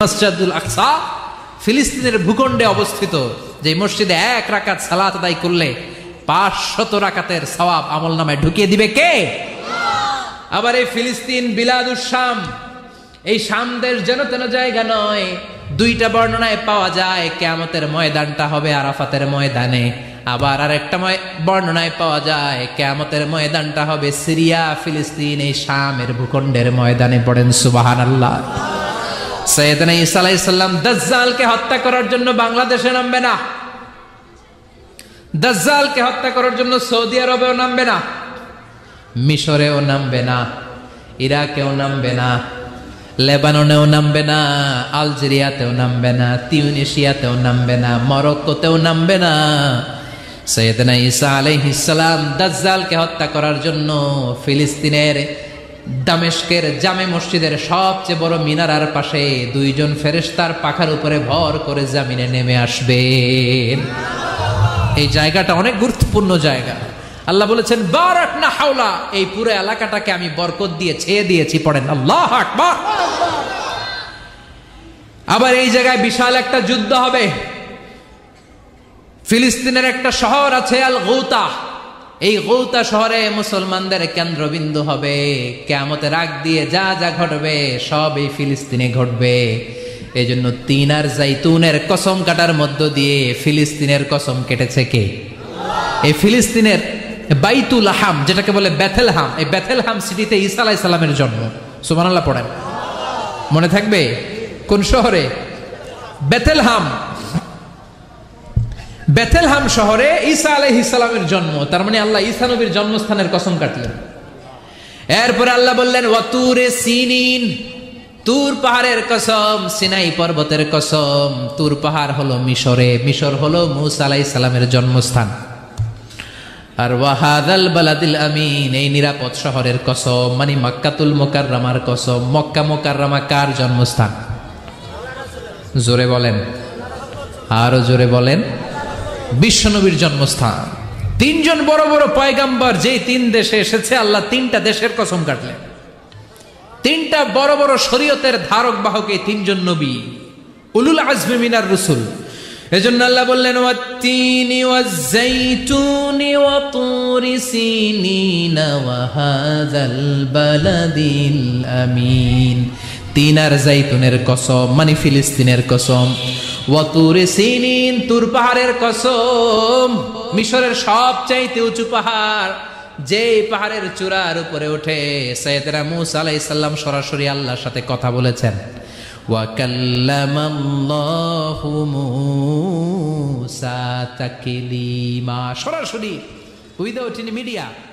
মসজিদুল আকসা ফিলিস্তিনের ভূখণ্ডে অবস্থিত, যে মসজিদে 1 রাকাত সালাত আদায় করলে 500 রাকাতের সওয়াব আমলনামায় ঢুকিয়ে দিবে কে? আবার এই ফিলিস্তিন বিলাদুশ শাম, এই শাম দেশ যেন তেন জায়গা নয়। 2টা বর্ণনায় পাওয়া যায় কিয়ামতের ময়দানটা হবে আরাফাতের ময়দানে, আবার আরেকটা বর্ণনায় পাওয়া যায় কিয়ামতের ময়দানটা হবে সিরিয়া ফিলিস্তিন এই শামের ভূখণ্ডের ময়দানে। পড়েন সুবহানাল্লাহ। সাইয়েদনা ঈসা আলাইহিস সালাম দাজ্জালকে হত্যা করার জন্য বাংলাদেশে নামবে না, দাজ্জালকে হত্যা করার জন্য সৌদি আরবেও নামবে না, মিশরেও নামবে না, ইরাকেও নামবে না, লেবাননেও নামবে না, আলজেরিয়াতেও নামবে না, তিউনিসিয়াতেও নামবে না, মরক্কোতেও নামবে না। সাইয়েদনা ঈসা আলাইহিস সালাম দাজ্জালকে হত্যা করার জন্য ফিলিস্তিনের দামেস্কের জামে মসজিদের সবচেয়ে বড় মিনারার পাশে 2 জন ফেরেশতার পাখার উপরে ভর করে জমিনে নেমে আসবেন। এই জায়গাটা অনেক গুরুত্বপূর্ণ জায়গা। আল্লাহ বলেছেন বারাকনা হাওলা, এই পুরো এলাকাটাকে আমি বরকত দিয়ে ছেয়ে দিয়েছি। পড়েন আল্লাহু আকবার। আবার এই জায়গায় বিশাল একটা যুদ্ধ হবে। ফিলিস্তিনের একটা শহর আছে আল গৌতা, এই গৌতা শহরে মুসলমানদের কেন্দ্রবিন্দু হবে। কিয়ামতের আগ দিয়ে যা যা ঘটবে সব এই ফিলিস্তিনে ঘটবে। এই জন্য তিন আর জাইতুনের কসম কাটার মধ্য দিয়ে ফিলিস্তিনের কসম কেটেছে কে? এই ফিলিস্তিনের বাইতুল হাম, যেটাকে বলে বেথেলহাম, এই বেথেলহাম সিটিতে ঈসা আলাইহিস সালামের জন্ম। সুবহানাল্লাহ পড়েন। মনে থাকবে কোন শহরে? বেথেলহাম। বেথেলহাম শহরে ঈসা আলাইহিস সালামের জন্ম। তার মানে আল্লাহ ঈসা নবীর জন্মস্থানের কসম কাটলেন। এরপরে আল্লাহ বললেন ওয়াতুরে সিনিন, তুর পাহাড়ের কসম, সিনাই পর্বতের কসম। তুর পাহাড় হলো মিশরে, মিশর হলো মূসা আলাইহিস সালামের জন্মস্থান। আর ওয়াহাদাল বালাদিল আমিন, এই নিরাপদ শহরের কসম, মানে মক্কাতুল মুকাররমার কসম। মক্কা মুকাররমা কার জন্মস্থান? জোরে বলেন, আরো জোরে বলেন। বিশ্বনবীর জন্মস্থান। 3 জন বড় বড় পয়গাম্বর যেই 3 দেশে এসেছে, আল্লাহ 3টা দেশের কসম কাটলেন। 3টা বড় বড় শরীয়তের ধারক বাহক এই 3 জন নবী, উলুল আজমি মিনার রসুল। এজন্য আল্লাহ বললেন ওয়াত্তিনি ওয়াজ্জাইতুনি ওয়া তুরি সিনিনা ওয়া হাযাল বালাদিল আমিন। 3 আর জাইতুনের কসম, মানে ফিলিস্তিনের কসম। ওয়া তুরি সিনিন, তুর পাহাড়ের কসম, মিশরের সবচাইতে উঁচু পাহাড়, যে পাহাড়ের চূড়ার উপরে উঠে সাইয়েদনা মূসা আলাইহিস সালাম সরাসরি আল্লাহর সাথে কথা বলেছেন। ওয়া কাল্লামাল্লাহু মূসা তাকলিমা, সরাসরি উইদাউট এনি মিডিয়া।